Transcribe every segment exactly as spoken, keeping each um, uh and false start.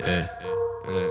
Yeah. Yeah.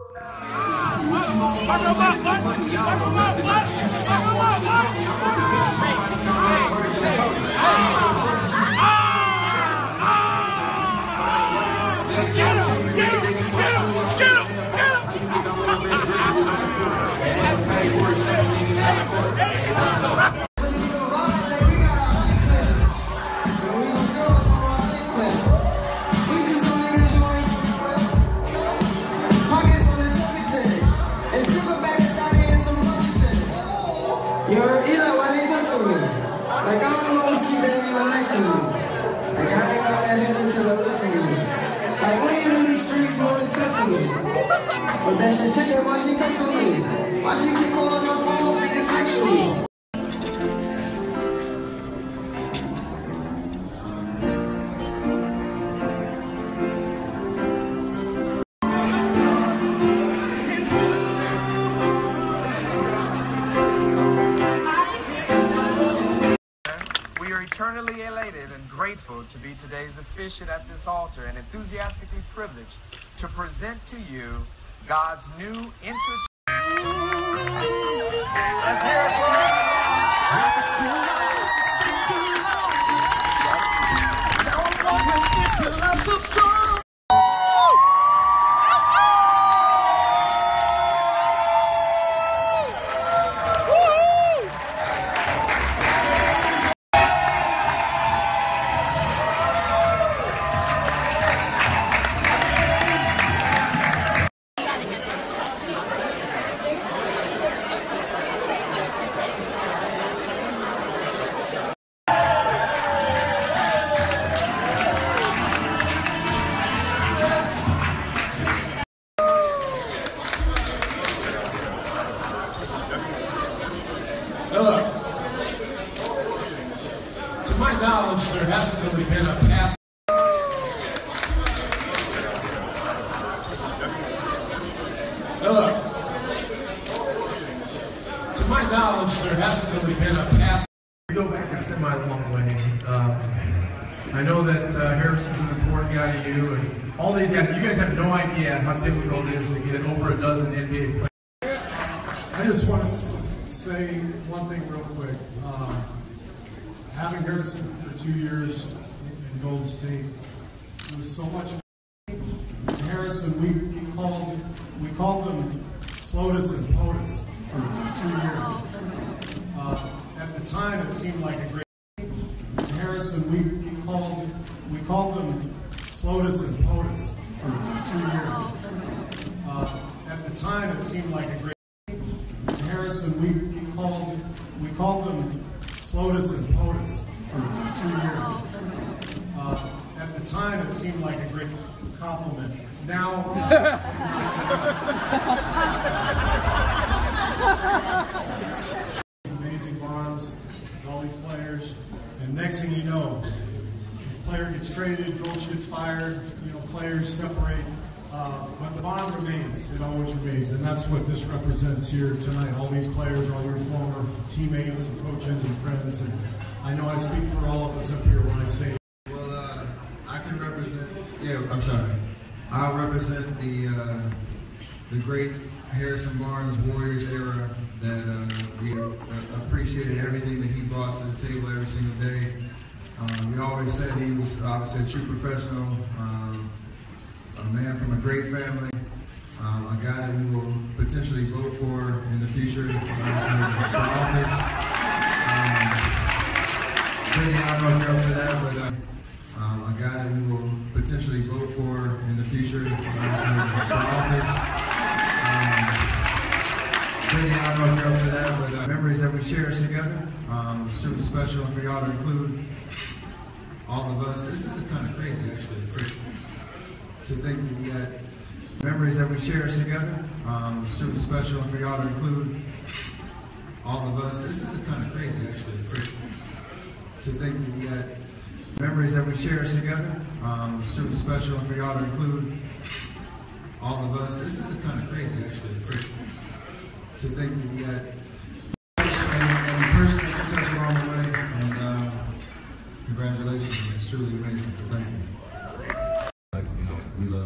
Yo, Eli, why they touching me? Like, I don't always keep that nigga next to me. Like, I ain't got that head until I left me. Like, when you in these streets, more than sesame. But that shit chicken, why she texting me? Why she keep calling my phone, freaking sexually? We are eternally elated and grateful to be today's officiant at this altar and enthusiastically privileged to present to you God's new inter... Let's hear it for him. Look, to my knowledge, there hasn't really been a pass. Look, to my knowledge, there hasn't really been a pass. We go back a semi-long way. Uh, I know that uh, Harrison's an important guy to you, and all these guys. You guys have no idea how difficult it is to get over a dozen N B A players. I just want to say one thing real quick. Uh, having Harrison for two years in Golden State, it was so much fun. Harrison, we, we called we called them FLOTUS and POTUS for two years. Uh, at the time, it seemed like a great. Harrison, we, we called we called them FLOTUS and POTUS for two years. Uh, at the time, it seemed like a great. Harrison, we, we called we called them FLOTUS and POTUS for two years. Uh, at the time, it seemed like a great compliment. Now, amazing bonds with all these players, and next thing you know, the player gets traded, coach gets fired, you know, players separate. Uh, but the bond remains, it always remains, and that's what this represents here tonight. All these players are all your former teammates and coaches and friends, and I know I speak for all of us up here when I say. Well, uh, I can represent, yeah, I'm sorry. I'll represent the uh, the great Harrison Barnes Warriors era that uh, we uh, appreciated everything that he brought to the table every single day. Um, we always said he was obviously a true professional. Um, A man from a great family, um, a guy that we will potentially vote for in the future uh, for, for office. Um, Brittany, I don't know if you're up for that, but uh, um, a guy that we will potentially vote for in the future uh, for, for office. Um, Brittany, I don't know if you're up for that, but uh, memories that we share together. Um, it's truly special, and for y'all to include all of us. This is kind of crazy, actually. To think that we got memories that we share together. Um, it's truly special, and for y'all to include all of us. This is kind of crazy, actually. To think that we got memories that we share together. Um, it's truly special, and for y'all to include all of us. This is kind of crazy, actually. To think that we got and, and personally touch along the way, and uh, congratulations. It's truly amazing. So thank you. We love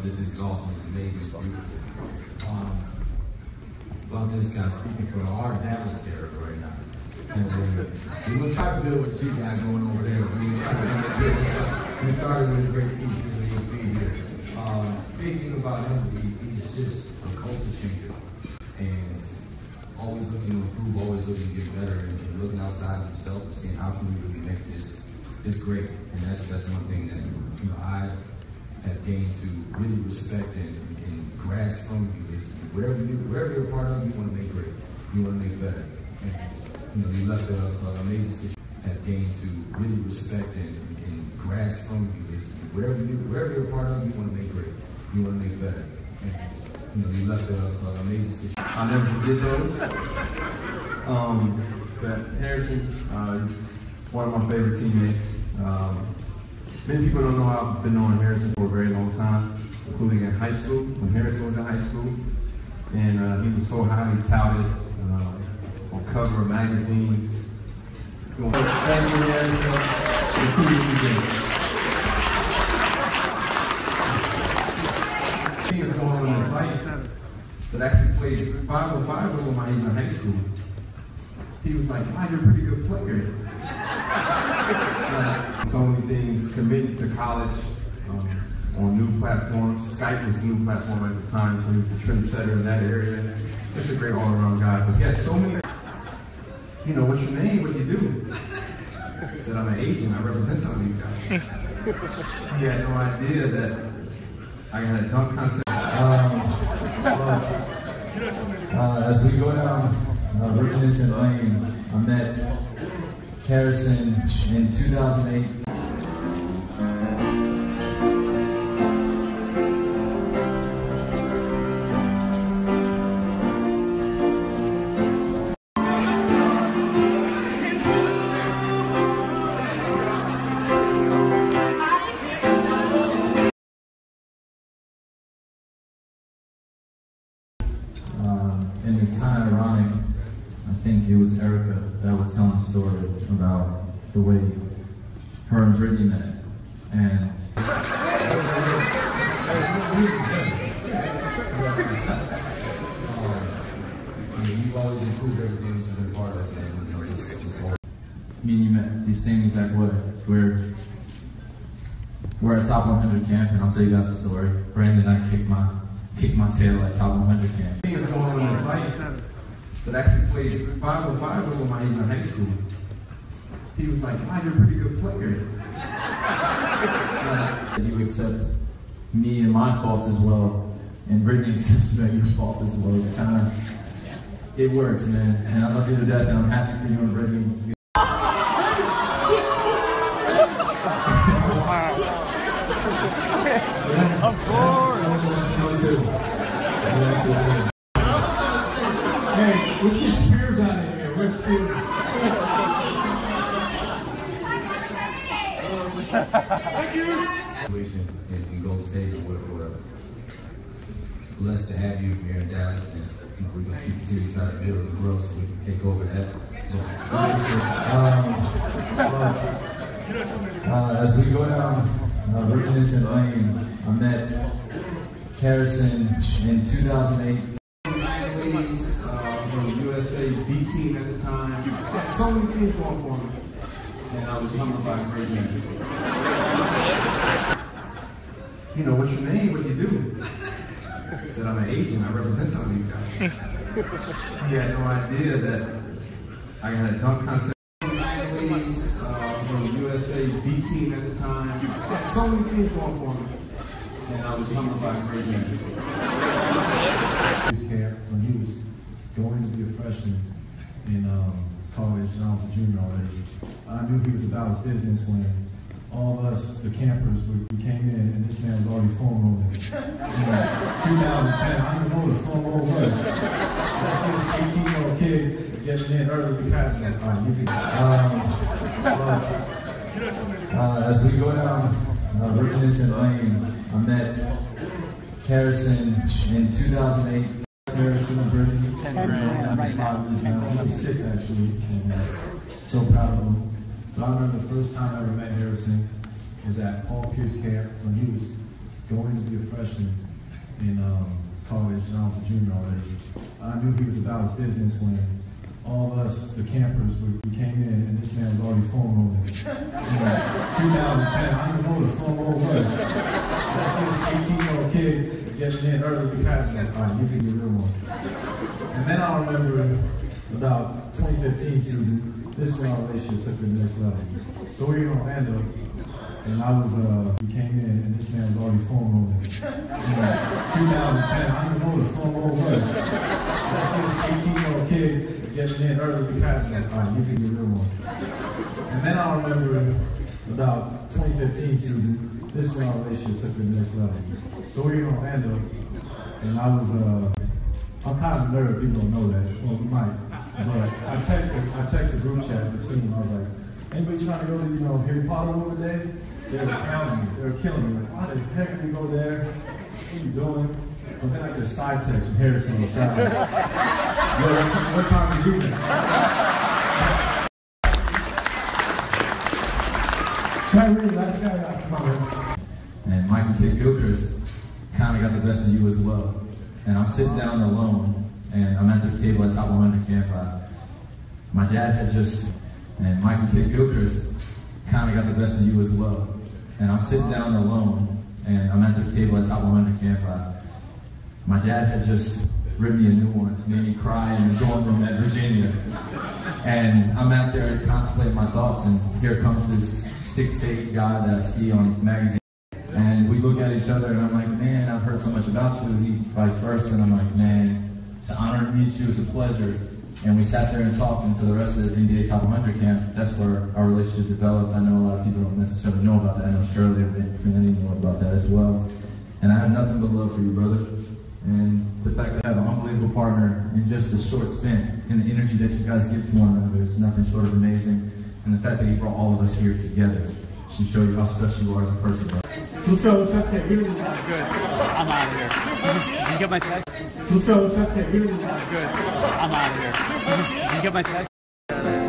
love this. This is awesome. It's amazing. It's beautiful. Um, love this guy speaking for our Dallas area right now. And uh, we're going to try to build what you got going over there. We started, we started with a great piece of the E P here. Um, big thing about him, he, he's just a culture changer. And always looking to improve, always looking to get better, and, and looking outside of himself and seeing how can we really make this this great. And that's that's one thing that you know I have gained to really respect and, and grasp from you is wherever you wherever you're a part of, you want to make great, you want to make better. And you know you left an amazing situation. Have gained to really respect and, and grasp from you is wherever you wherever you're a part of, you want to make great, you want to make better. And, you know, you left an amazing situation. I'll never forget those. Um, but Harrison, uh, one of my favorite teammates. Um, many people don't know I've been knowing Harrison for a very long time, including in high school, when Harrison was in high school. And uh, he was so highly touted uh, on cover of magazines. Thank you, Harrison. Things going on in his life that actually played five on five with him when he was in high school. He was like, wow, you're a pretty good player. So many things, committed to college um, on new platforms. Skype was a new platform at the time, so he was a trendsetter in that area. Just a great all-around guy. But yeah, so many, you know, what's your name, what do you do? I said, I'm an agent, I represent some of these guys. He had no idea that I had a dunk contest. Um, well, uh, as we go down uh, Richardson Lane, I met Harrison in two thousand eight. And it's kind of ironic, I think it was Erica that was telling the story about the way her and Brittany met. And I mean, you've always improved everything that you've been part of, and you know, this, this whole me and you met the same exact way. We're, we're at Top one hundred camp, and I'll tell you guys a story. Brandon and I kicked my kicked my tail at Top one hundred camp. Things going on in his life that actually played five on five with him when he was in high school. He was like, wow, you're a pretty good player. You accept me and my faults as well, and Brittany accepts you and your faults as well. It's kind of, it works, man. And I love you to death, and I'm happy for you and Brittany. Of course. Hey, let's get Spears out of here. Where's Spears? Thank you. Situation in, in Golden State or whatever. Blessed to have you here in Dallas, and you know, we're going to continue to try to build and grow so we can take over that. So, um, well, uh, as we go down uh, Richardson Lane, I met Harrison in two thousand eight. Ladies uh, from the U S A B team at the time. So many things going for me. And I was humbled by a great man. You know, what's your name? What do you do? I said, I'm an agent. I represent some of these guys. He had no idea that I had a dunk contest. Ladies uh, from the U S A B team at the time. So many things going for me. And I was humbled by a great man. Camp when he was going to be a freshman in um, college, and I was a junior already. I knew he was about his business when all of us, the campers, we, we came in, and this man was already foam rolling. In twenty ten, I didn't know what a foam roll was. That's this eighteen-year-old kid getting in early to pass it. All right, easy. Um, well, uh, as we go down uh, Richardson Lane, I met Harrison in two thousand eight. Harrison and Brittany. Ten grand right now. Maybe six actually. And, uh, so proud of him. But I remember the first time I ever met Harrison was at Paul Pierce camp when he was going to be a freshman in um, college, and I was a junior already. I knew he was about his business when all of us, the campers, we, we came in, and this man was already foam rolling. In two thousand ten, I didn't even know what a foam roll was. I see this eighteen-year-old kid getting in early to pass. Like, all right, he's gonna be a real one. And then I remember about twenty fifteen season, this is when our relationship took to the next level. So we were in Orlando, and I was, uh, we came in, and this man was already foam rolling. In two thousand ten, I didn't even know what a foam roll was. I see this eighteen-year-old kid getting in early to pass. Like, all right, he's gonna be a real one. And then I remember about twenty fifteen season, this is when our relationship took to the next level. So we were in Orlando, and I was, uh, I'm kind of nervous, people don't know that. Well, we might. But I texted, I texted the group chat the team. I was like, anybody trying to go to, you know, Harry Potter World today? They were counting me. They were killing me. Like, why the heck did we go there? What are you doing? But then I get a side text from Harrison on the side. Yo, what, what time are you doing? And Michael Kidd Gilchrist kind of got the best of you as well. And I'm sitting down alone, and I'm at this table at Top one hundred Camp. I, my dad had just, and Michael Kidd Gilchrist kind of got the best of you as well. And I'm sitting down alone, and I'm at this table at Top one hundred Camp. I, my dad had just written me a new one, made me cry in the dorm room at Virginia. And I'm out there contemplating my thoughts, and here comes this six eight guy that I see on magazine. And we look at each other, and I'm like, man, I've heard so much about you, he vice versa. And I'm like, man, it's an honor to meet you, it's a pleasure. And we sat there and talked, and for the rest of the N B A Top one hundred Camp, that's where our relationship developed. I know a lot of people don't necessarily know about that. I know Shirley and Trinity know about that as well. And I have nothing but love for you, brother. And the fact that I have an unbelievable partner in just a short stint, and the energy that you guys give to one another is nothing short of amazing. And the fact that he brought all of us here together should show you how special you are as a person, bro. Let's go, let's go, okay, we really got good. I'm out of here. Did you, did you get my text? Let's go, let's go, okay, we really got good. I'm out of here. Did you, did you get my text?